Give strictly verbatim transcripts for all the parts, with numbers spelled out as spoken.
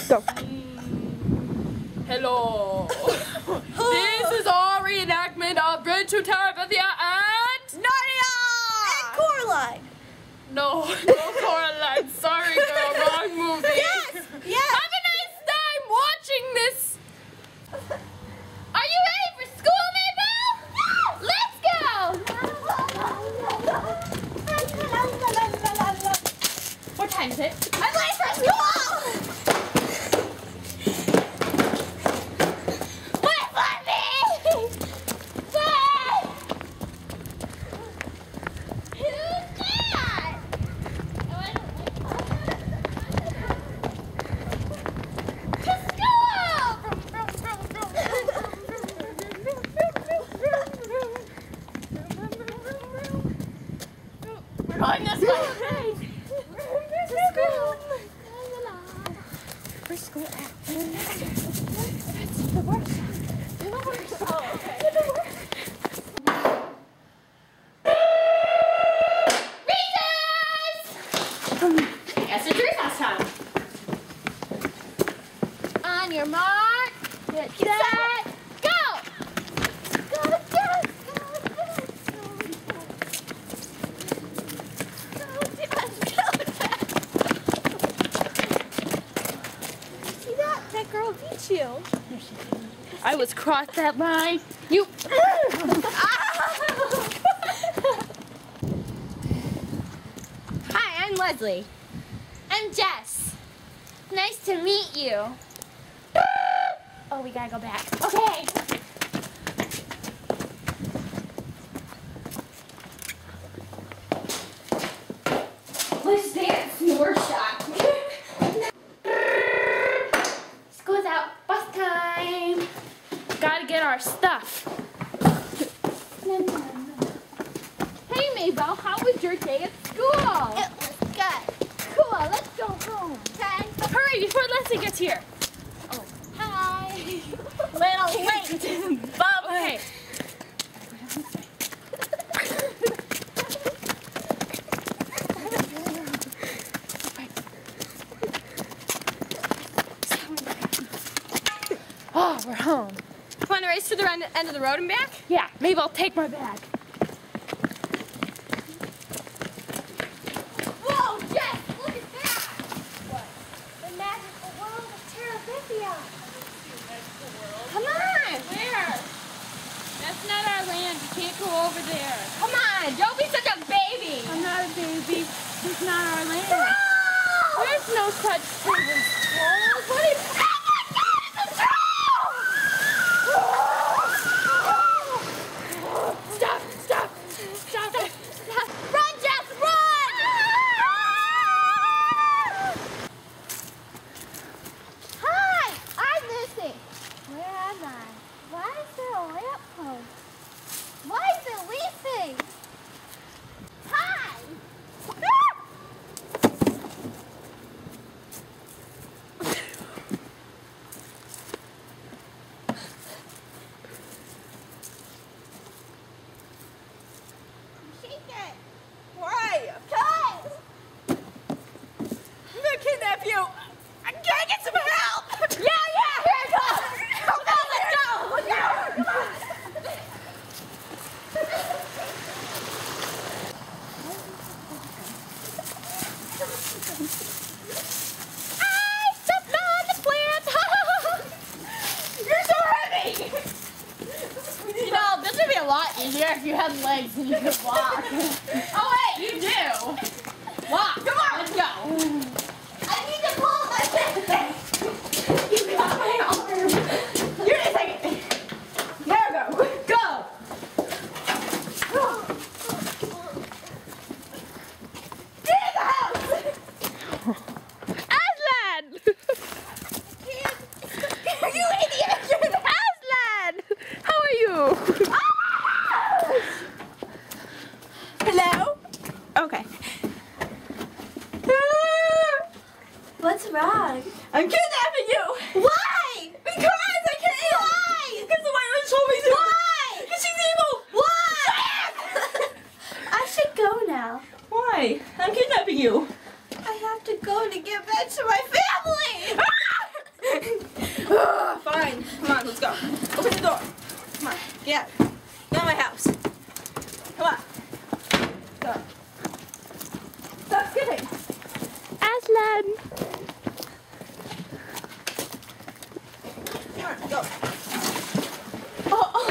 Go. Hello. This is our reenactment of Bridge to Terabithia and Narnia! And Coraline. No, no Coraline. Sorry, girl. Wrong movie. Yes, yes. Have a nice time watching this. Are you ready for school, Mabel? Let's go. What time is it? I'm late for school. Wait for me. Wait. Who's that? Oh, I don't like that. To school. We're going this way. For school at That's the worst. The worst. Oh, okay. the worst. Recess! Yes, it's recess time. On your mark, get set, go! Go, go, go, go, go, See that? That girl beat you. I was crossed that line. You. Hi, I'm Leslie. I'm Jess. Nice to meet you. Oh, we gotta go back. Okay. Let's dance more shot. School's out. Bus time. Gotta get our stuff. Hey, Mabel, how was your day at school? It was good. Cool, let's go home. Okay? Hurry before Leslie gets here. Oh, hi. Little late. Bubba. Okay. Oh, we're home. Want to race to the end of the road and back? Yeah, maybe I'll take my bag. Whoa, Jess, look at that. What? The magical world of Terabithia. Come on. Where? That's not our land. You can't go over there. Come on, don't be such a baby. I'm not a baby. It's not our land. No! There's no such thing as trolls. What is... Oh my God, it's a troll! Stop! Stop! Stop! Stop! Run, Jess, run! Hi, I'm Lucy. Where am I? Why is there a lamppost? Why is it leafing? Hi! Shake it. Why? Cause. I'm gonna kidnap you! I gotta get some help! Yeah, yeah, here it goes. Come on, let's go. Let's go. Come on. I stepped on the plant. You're so heavy. You know, this would be a lot easier if you had legs and you could walk. Oh wait, you do. Walk. Come on, let's go. I need to pull my thing. You got my arm. You're just like, there we go! Go! Get in the house! Aslan! You idiot. You're the Aslan! How are you? Hello? Okay. What's wrong? I'm kidnapping you! Why? Because I can't! Why? Because the white witch told me to! Why? Because she's evil! Why? I should go now. Why? I'm kidnapping you! I have to go to get back to my family. Fine. Come on, let's go. Open the door. Come on. Get out. Get out of my house. Come on. Go. Stop skipping. Aslan. Come on, go. Oh, oh.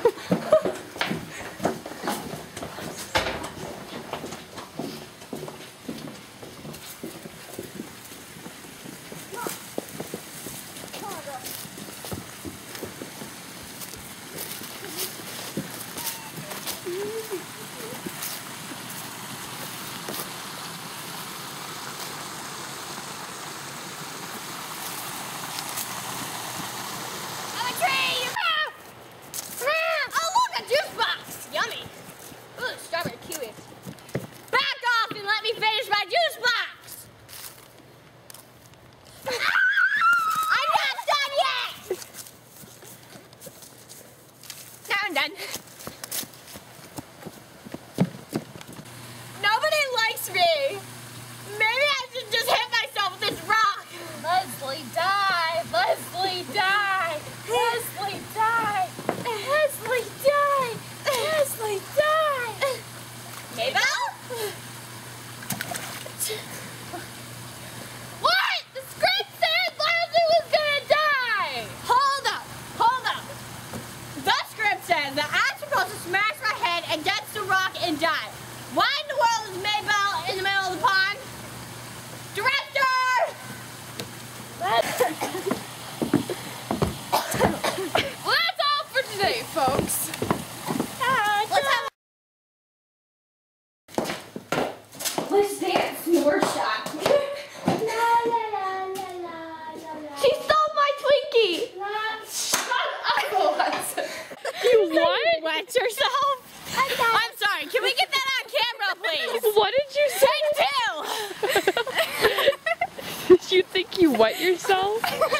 Nobody likes me. Maybe I should just hit myself with this rock. Leslie, die. Leslie, die. Leslie, die. Leslie, die. Leslie, die. Mabel? What? The script said Leslie was gonna die. Hold up. Hold up. The script says that I'm supposed to smash my head against the rock and die. Why in the world is Mabel in the middle of the pond? Director! Well, that's all for today, folks. Let's have Let's dance more shot. She stole my Twinkie! Shut up, Alexa. You what? Wet yourself? I'm sorry, can we get that on camera, please? What did you say? Take two! Did you think you wet yourself?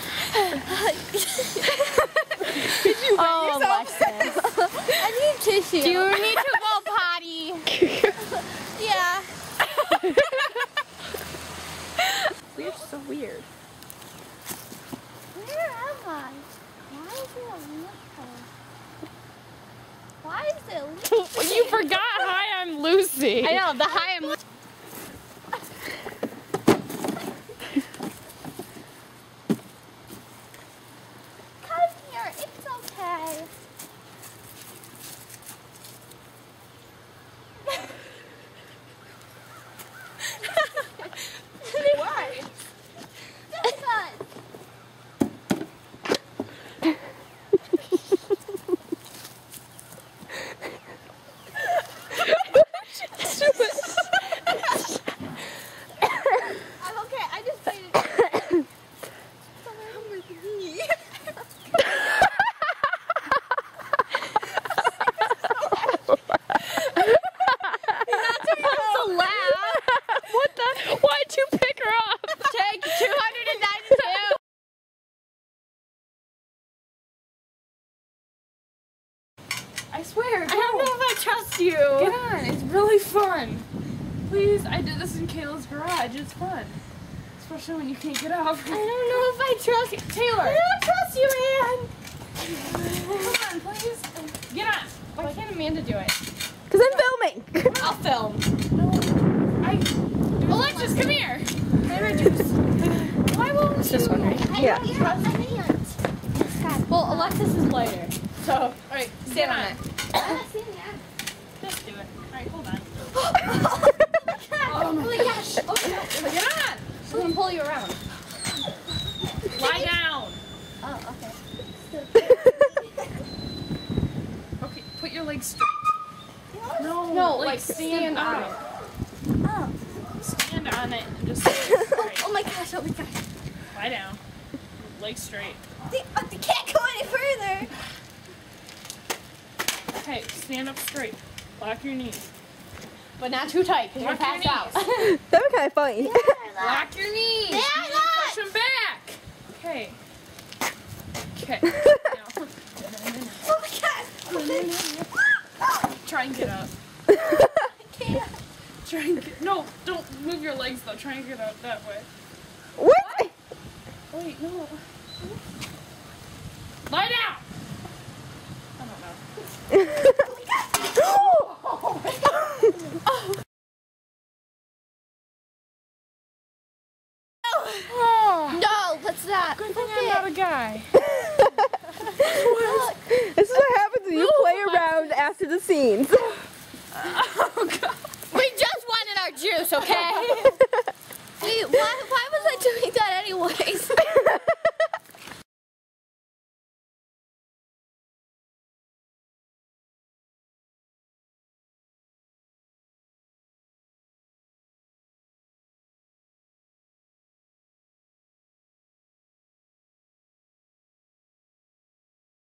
Did you wet Oh, yourself? I need tissue. Do you need to go potty? Yeah. You're so weird. Where am I? Why is it a leopard? Why is it leopard? You forgot. Hi, I'm Lucy. I know, the high am. Come here, it's okay. Why? Because. I'm okay, I just made it. Come with me. So loud. What the? Why'd you pick her up? Take two hundred ninety-two. I swear. I don't know if I trust you. Get on. It's really fun. Please, I did this in Kayla's garage. It's fun. Especially when you can't get off. I don't know if I trust Taylor. I don't trust you, Ann. Come on, please. Get on. Why can't Amanda do it? Because I'm filming. I'll film. I. Alexis, come here. Why won't It's this one, right? I Yeah. don't trust me. Well, Alexis is later. So, All right, stand on it. I'm not seeing that. Just do it. All right, hold on. Oh my gosh. Oh no. Get on. She's gonna pull you around. Lie down. Oh, okay. Okay, put your legs straight. No, No, like, like, stand, stand on on it. Oh. Stand on it and just straight. Oh my gosh, oh my gosh. Lie down. Legs straight. They, uh, they can't go any further. Okay, stand up straight. Lock your knees. But not too tight, because you're Lock your passed out. knees. That was kind of funny. Lock your knees. They are You locked. push them back. Okay. Okay. Now, Oh my gosh. try and get up. I can't. Try and get. No, don't move your legs though. Try and get up that way. What? Wait, no. Lie down! I don't know. Oh, No, that's not. good thing I'm not a guy. This is what happens when you play around after the scenes. Oh, God. We just wanted our juice, okay? Wait, why, why was I doing that anyways?